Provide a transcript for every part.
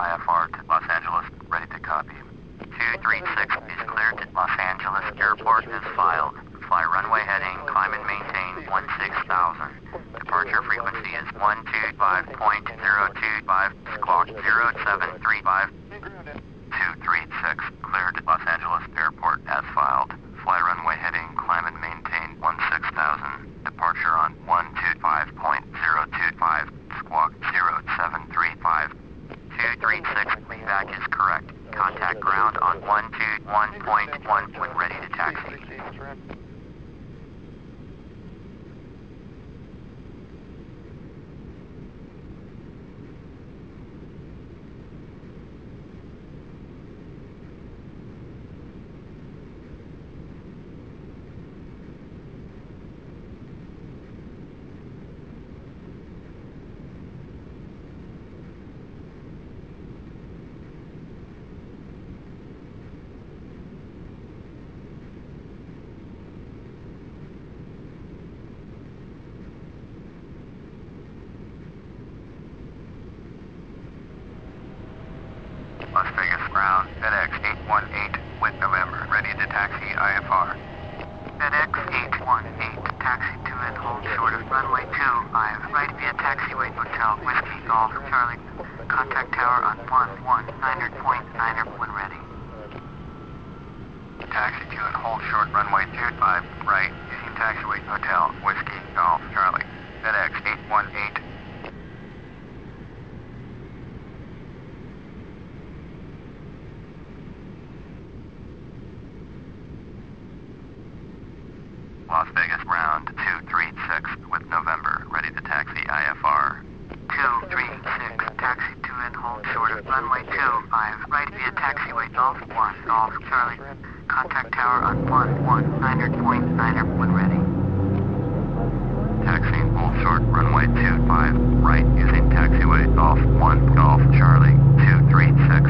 IFR to Los Angeles, ready to copy. 236 is cleared to Los Angeles Airport as filed. Fly runway heading, climb and maintain 16,000. Departure frequency is 125.025, squawk 0735. 236, cleared at Los Angeles Airport as filed. Fly runway heading, climb and maintain 16,000. Departure on 125.025, squawk 0735. 236, playback is correct. Contact ground on 121.1 when ready to taxi. Las Vegas ground, FedEx 818 with November, ready to taxi IFR. FedEx 818, taxi to and hold short of runway 25, right via taxiway hotel, Whiskey Golf Charlie. Contact tower on 119.9 when ready. Taxi to and hold short runway 25, right, using taxiway hotel, Whiskey Golf Charlie. FedEx 818. Las Vegas ground 236 with November, ready to taxi IFR. 236, taxi to and hold short of runway 25, right via taxiway Golf 1, Golf Charlie. Contact tower on 119.9 when ready. Taxiing hold short runway 25, right using taxiway Golf 1, Golf Charlie, 236.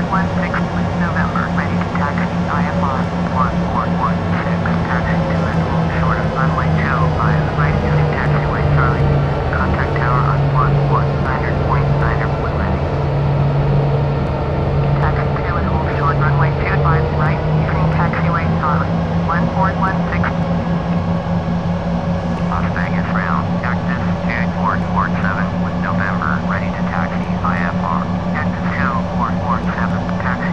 1416 with November, ready to taxi IFR 1416, taxi to and hold short of runway 25, right using taxiway Charlie. Contact tower on 119.9 when ready. Taxi to and hold short runway 25, right using taxiway Charlie. 1416. Las Vegas round, Cactus 2447 with November, ready to taxi IFR. Cactus 2447, taxi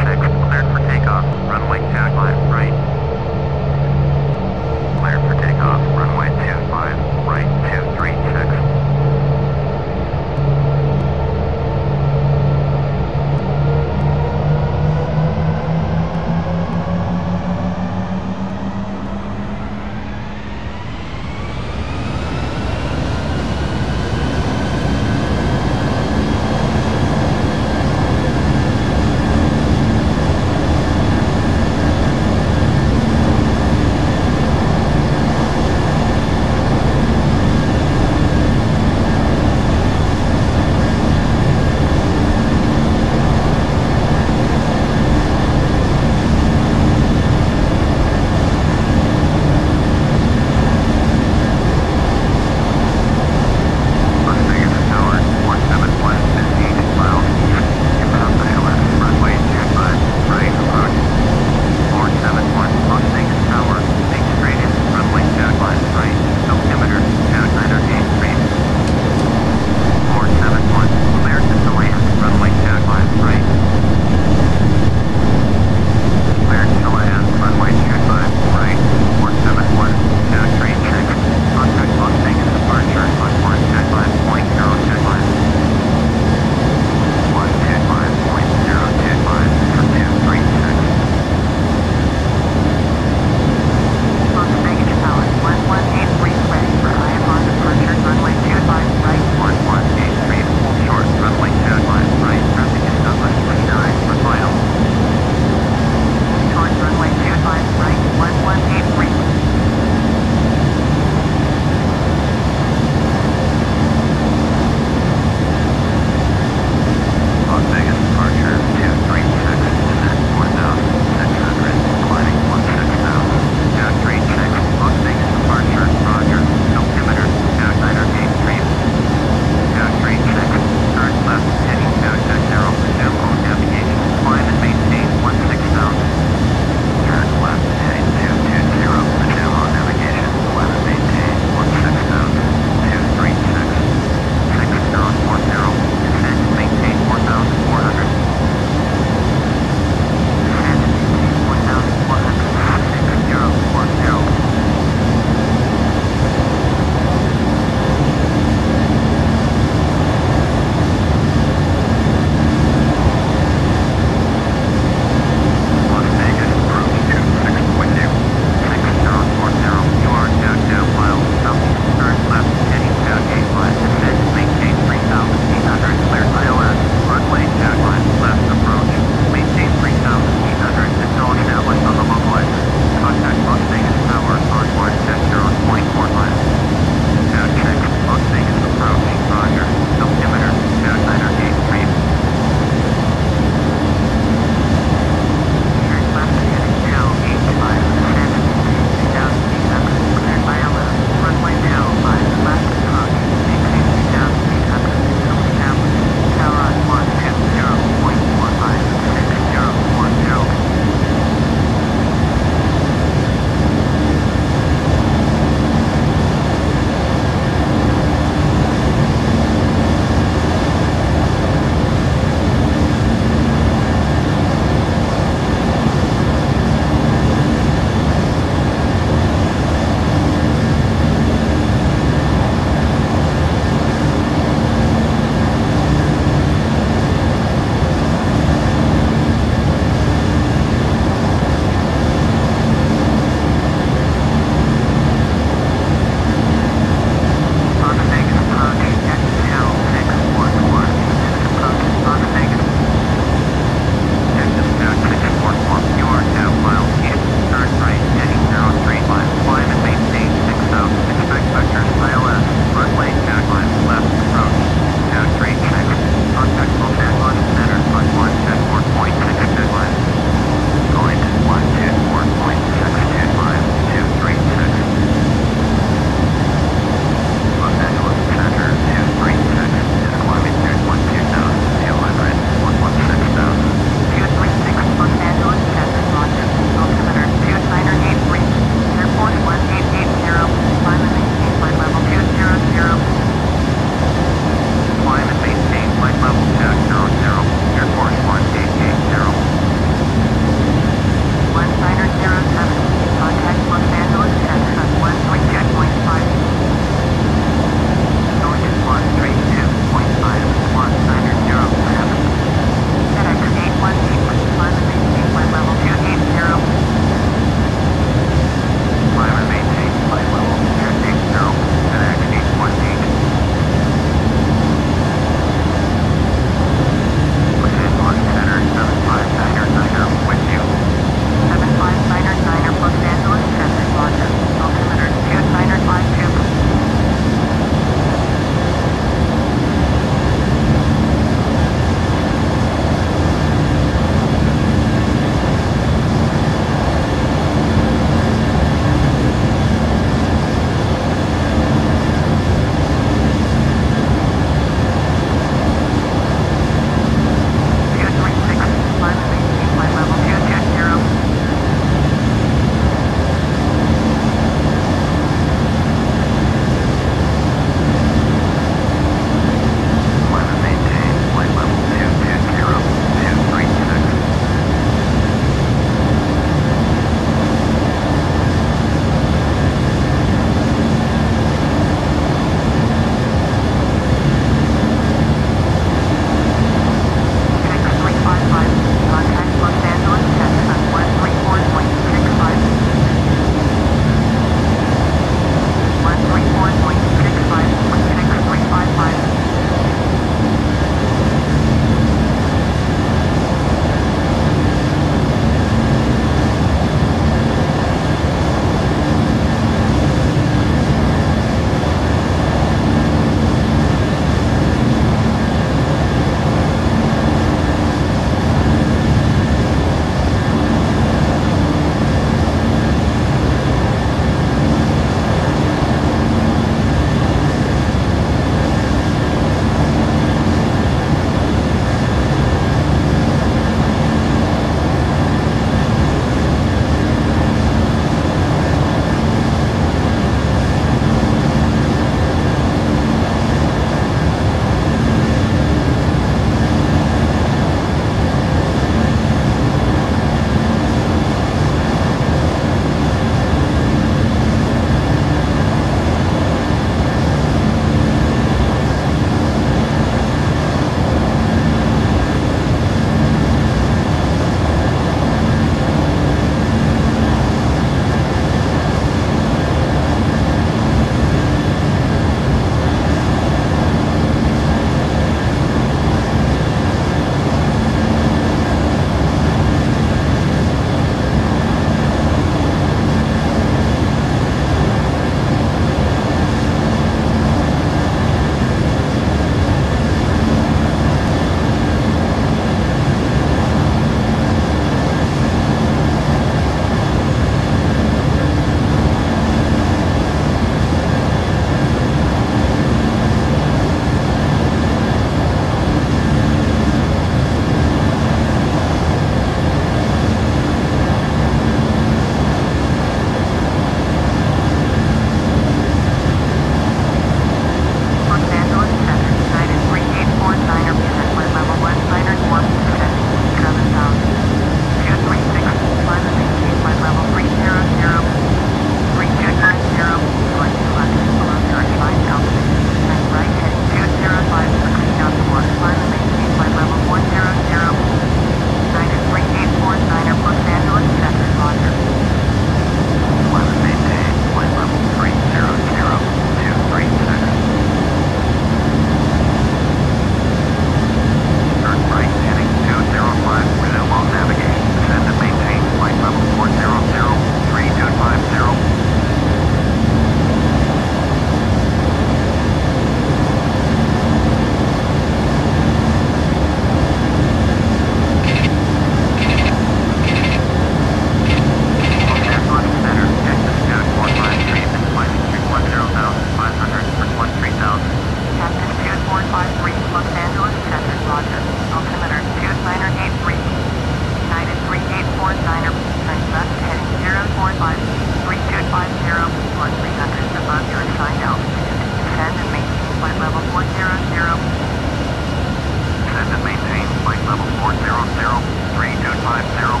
Send and maintain flight level 400, 3250.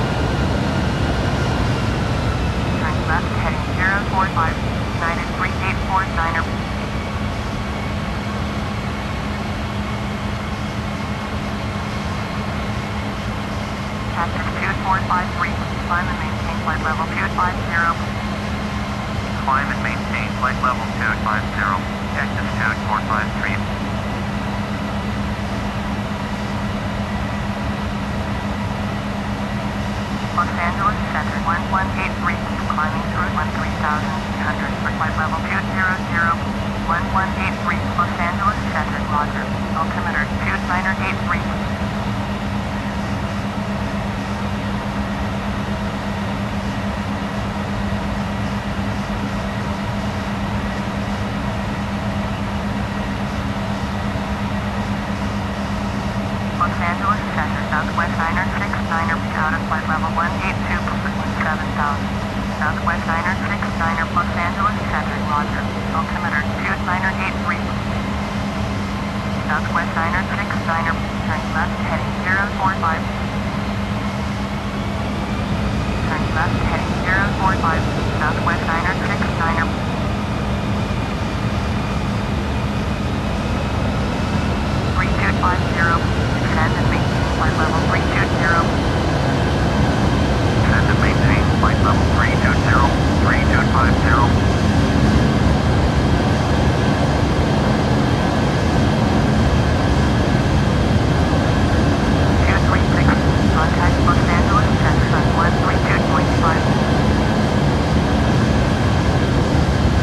Turn left heading 045, United 3849er. Cactus 2453, climb and maintain flight level 250. Climb and maintain flight level 250. Cactus 2453. Los Angeles Center 1183, climbing through 13,800 for flight level 200. 1183, Los Angeles Center, roger. Altimeter 2983. Los Angeles Center, Southwest Niner 69er, out of flight level 182, pursuit 7000. Southwest Niner 69er, Los Angeles Center, roger. Altimeter 2983. Southwest Niner 69er, turn left heading 045. Turn left heading 045, Southwest Niner 69er. 3250, descend and maintain flight level 320. Send and maintain flight level 320, 3250. Contact Los Angeles Center on 132.5.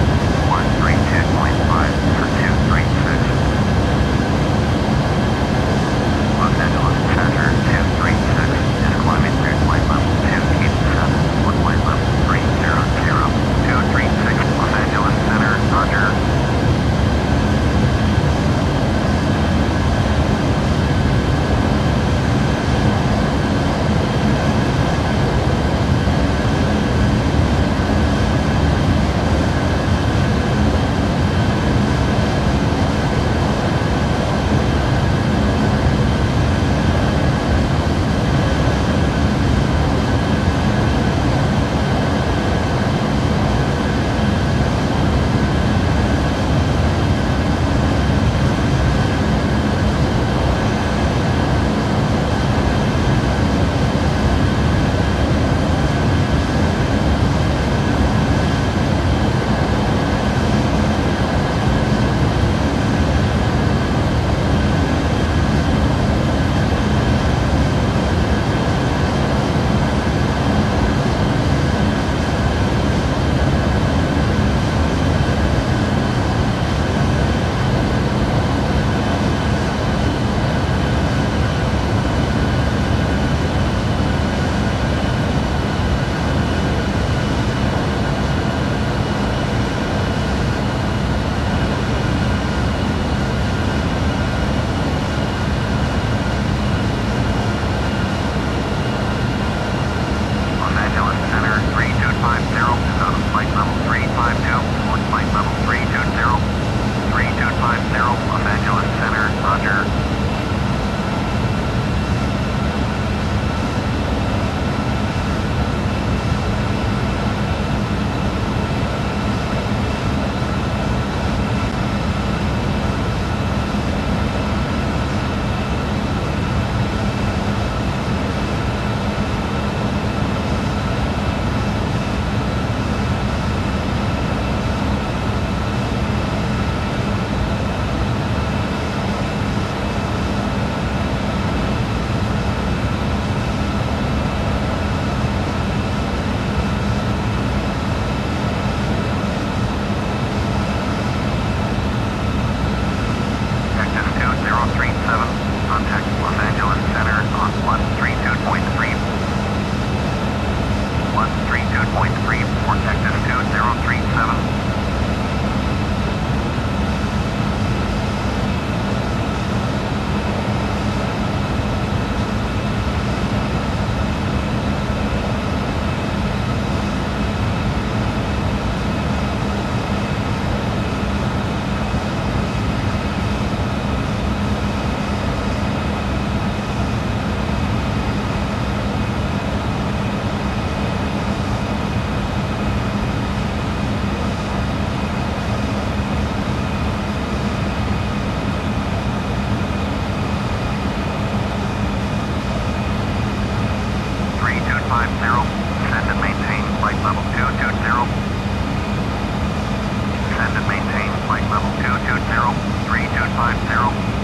3250.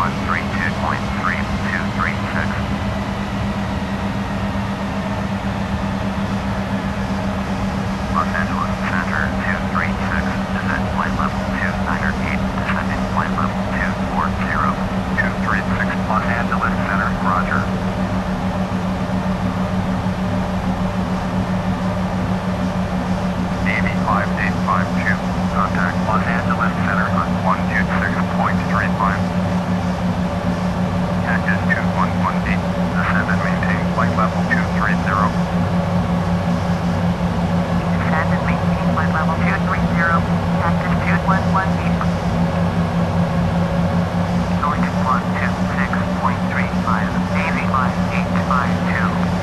Los Angeles Center 236, descend flight level 298, descending flight level 240, 236, Los Angeles Center, roger. Navy 5852, contact Los Angeles Center on 126.35. Catches 2118, descend and maintain flight level 230. Descend and maintain flight level 230, cactus 2118. Going to 126.35, Navy 5852.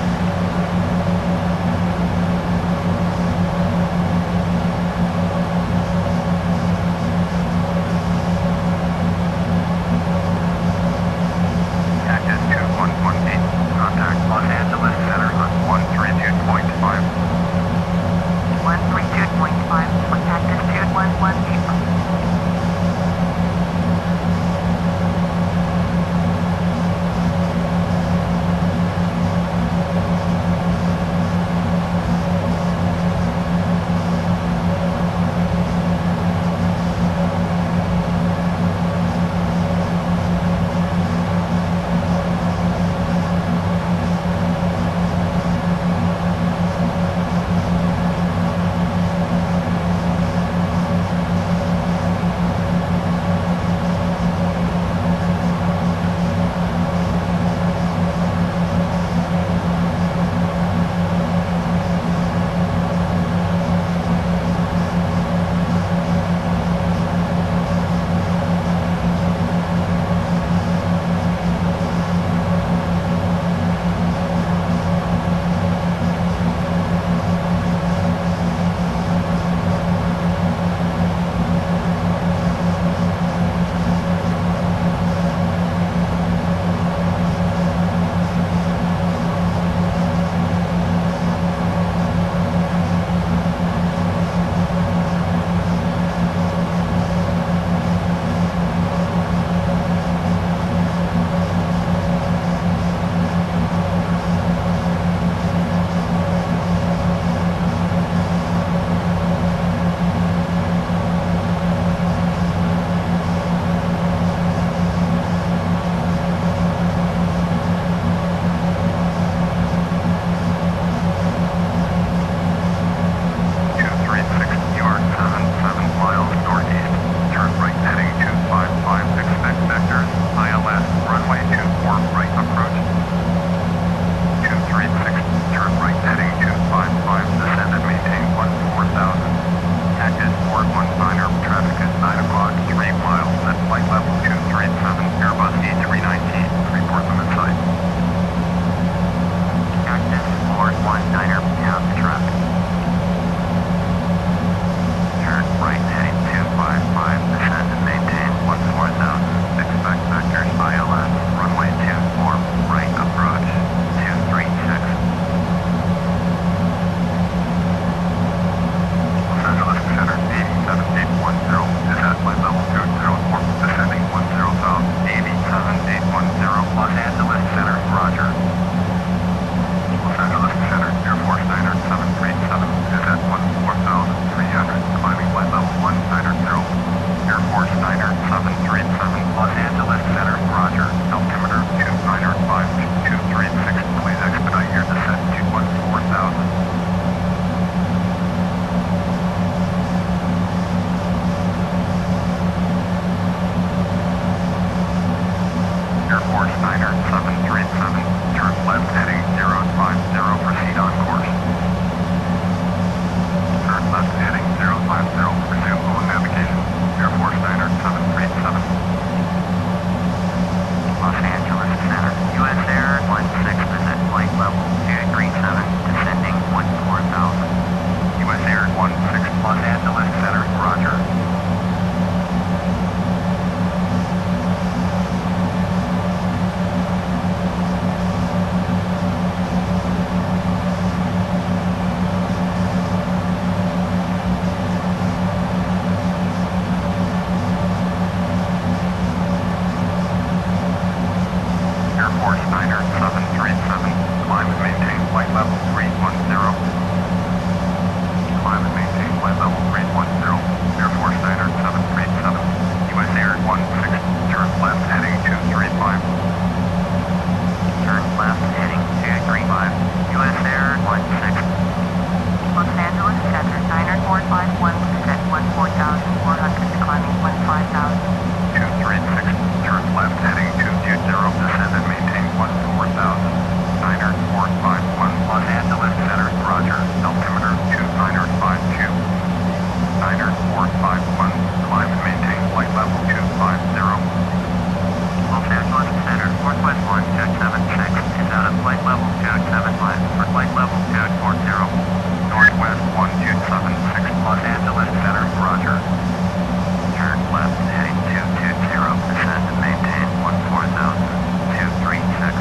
Force Niner 737. Climb and maintain flight level 310. Climb and maintain flight level 310. Air Force Niner 737. US Air 16. Turn left heading 235. Turn left heading 235. US Air 16. Los Angeles Center, Niner 451, descent 14,400, climbing 15,000. 236. Turn left heading 220. Descend and maintain 14,000. Niner 451. Los Angeles Center, roger. Altimeter 2952. Niner 451. Climb and maintain flight level 250. Los Angeles Center, Northwest 1276 is out of flight level 275 for flight level 240. Northwest 1276. Los Angeles Center, roger. Turn left heading 220. Descend and maintain 14,000. 236.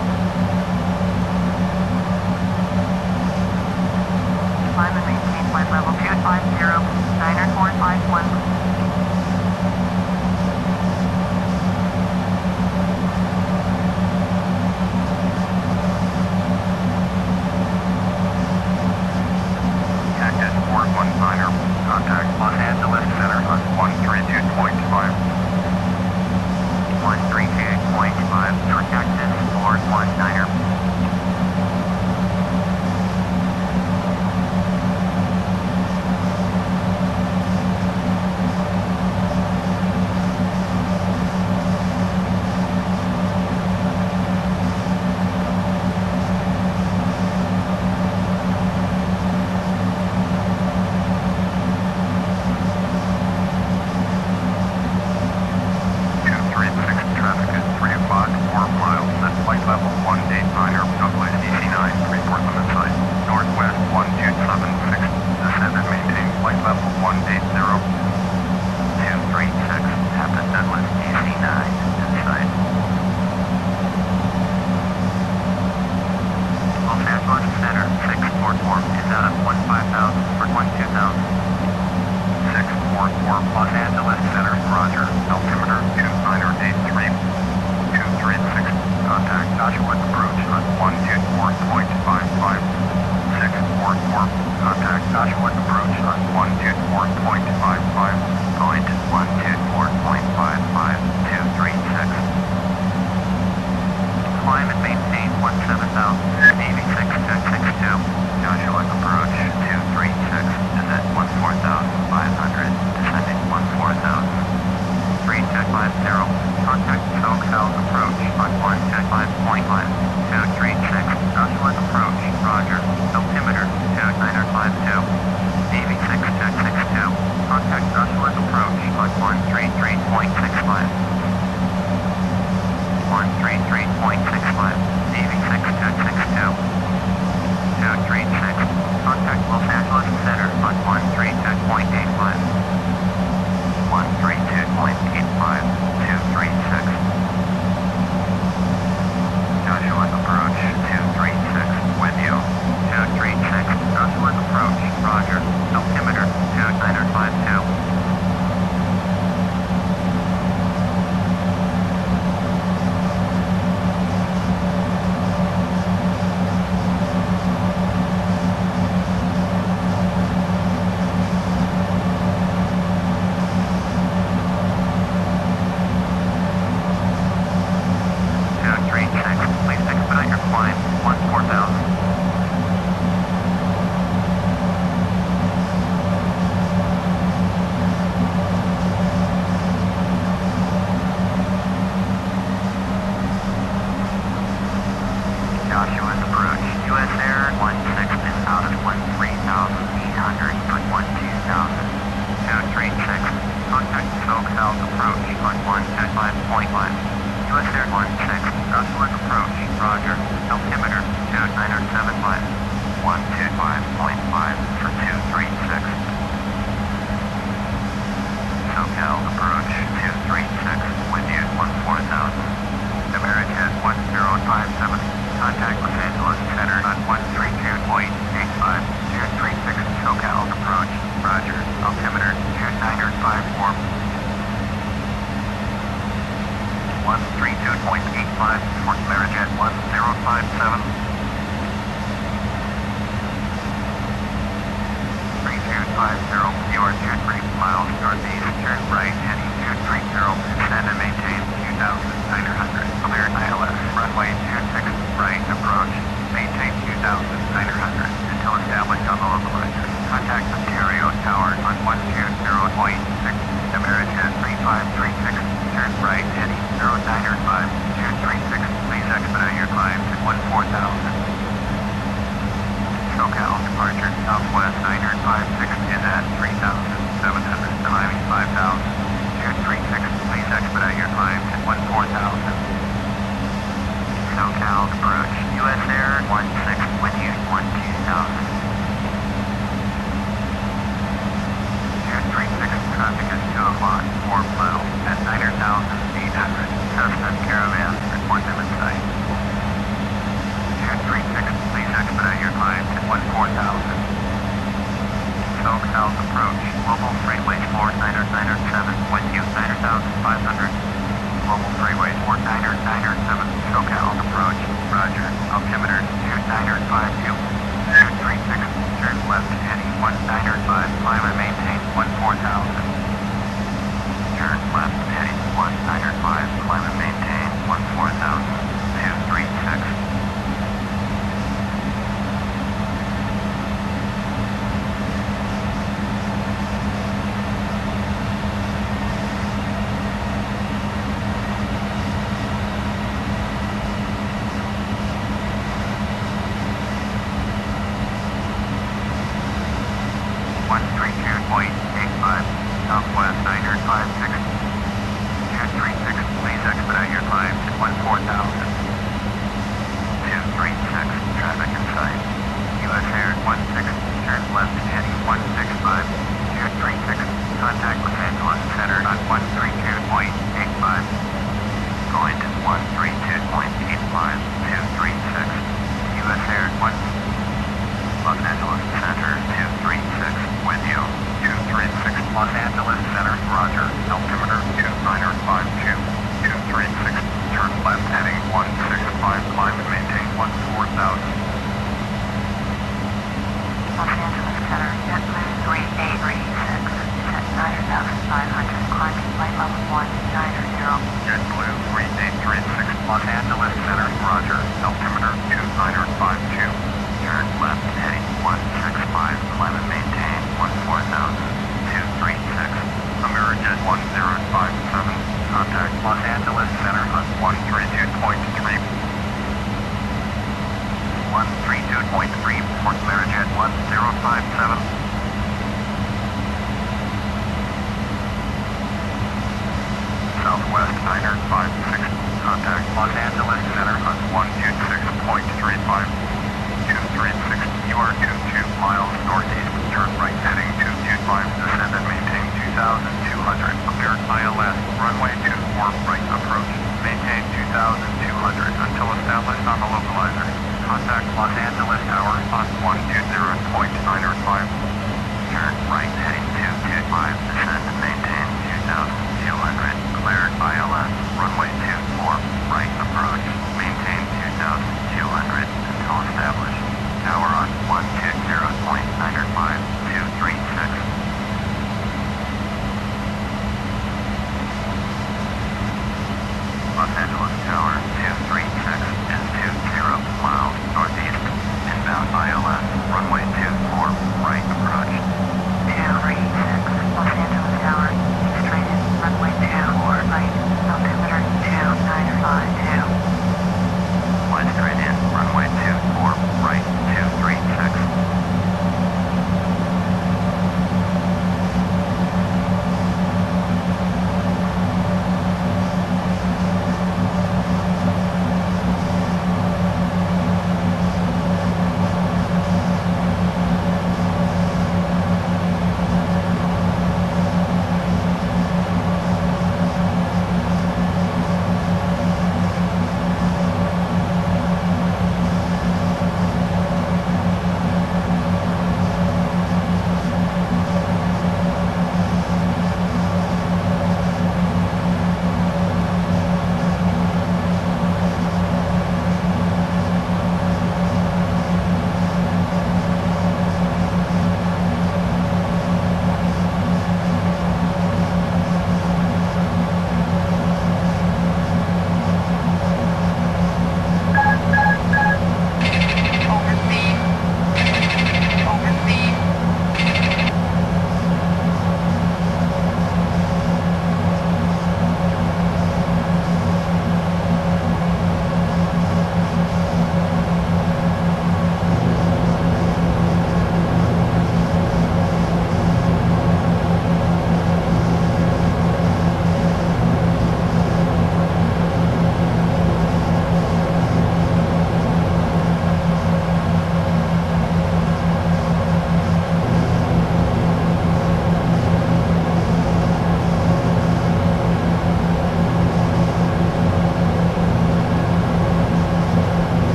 Climb and maintain flight level 250, Niner 451. Cactus 419er. Contact Los Angeles Center on 132.5. 132.5 for Cactus 419er. 132.85, Fort Amerijet 1057. 3250, you are 23 miles northeast, turn right, heading 230, descend and maintain 2,900. Clear ILS, runway 26, right, approach, maintain 2,900, until established on the localizer. Contact Ontario Tower on 120.6, Amerijet 3536, turn right, heading 0905, 236, please expedite your climb to 14,000. SoCal departure Southwest 956 is at 3,700, climbing 5,000. 236, please expedite your climb to 14,000. SoCal approach US Air 16 with you 12,000. 236, traffic is 2 o'clock, 4 miles at 9,800. Cessna Caravans, report them in sight. 236, please expedite your climb to 14,000. SoCal approach, Global Freightways 4997, with you 9,500. Global Freightways 4997, SoCal approach, roger, altimeter 2952. 236, turn left heading 195, climb and maintain 14,000. Turn left heading 195, climb and maintain 14,000. 236. Southwest 956. 236, please expedite your climb to 14,000. 236, traffic in sight. US Air 16, turn left heading 165. 236, contact Los Angeles Center on 132.85. Going to 132.85. 236, US Air 1. Los Angeles Center 236, with you. 236, Los Angeles Center, roger, altimeter 2952. 236, turn left heading 165, climb and maintain 14,000. Los Angeles Center, JetBlue 3836, at 9,500, climbing flight level 190. JetBlue 3836, Los Angeles Center, roger, altimeter 2952. Turn left heading 165, climb and maintain 14,000. 236, Amerijet 1057, contact Los Angeles Center on 132.3. 132.3, Fort Amerijet 1057. Southwest 956, contact Los Angeles Center on 126.35. 236, you are 22 miles northeast, turn right heading 225, descend and maintain 2,200. Clear ILS, runway 24, right approach, maintain 2,200 until established on the localizer. Contact Los Angeles Tower on 120.905. Turn right heading 225, descend and maintain 2,200. Cleared ILS, runway 24, right approach, maintain 2,200 until established. Tower on 120.905. 236. Los Angeles Tower 236 is 20 miles northeast. Inbound ILS, runway 24, right approach. 236, Los Angeles Tower, straight in, runway 24, right, altimeter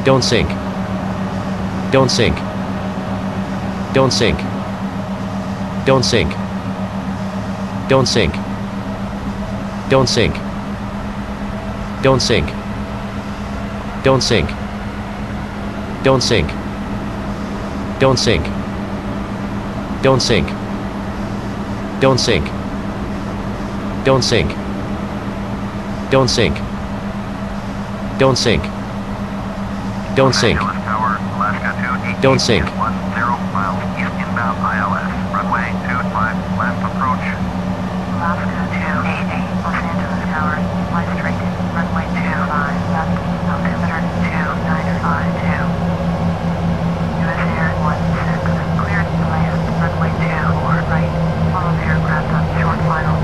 Don't sink. Don't sink. Don't sink. Don't sink. Don't sink. Don't sink. Don't sink. Don't sink. Don't sink. Don't sink. Don't sink. Don't sink. Don't sink. Don't sink. Don't sink. Don't sink. Los Angeles Tower, Alaska 288. Don't sink. 10 miles east inbound ILS. Runway 25 left approach. Alaska 288, Los Angeles Tower, fly straight, runway 25 left, altimeter 2952. US Air 16, cleared to land, runway 24 right, follow the aircraft on short final.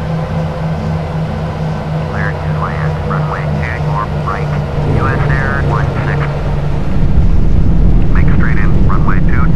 Cleared to land. Runway 24 right. US Air 16. Make straight in. Runway 2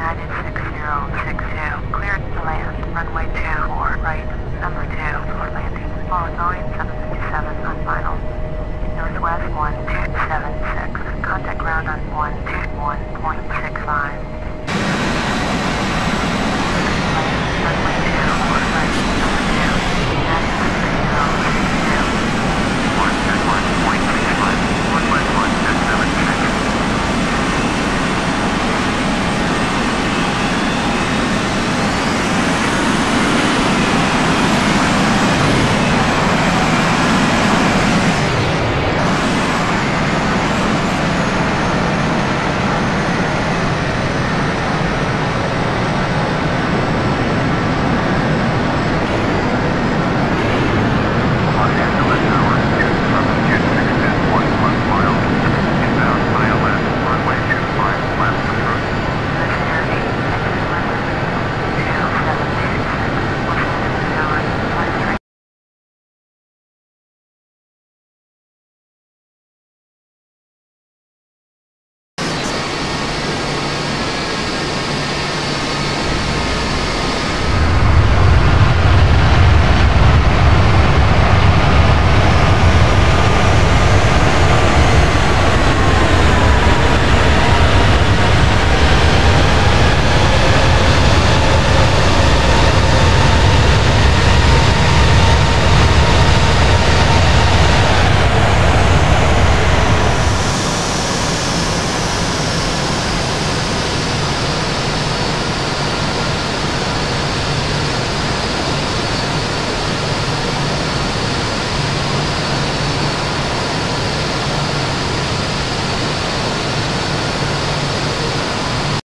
United 6062, cleared to land, runway 24, right, number 2 for landing. Follow Boeing 757 on final. Northwest 1276, contact ground on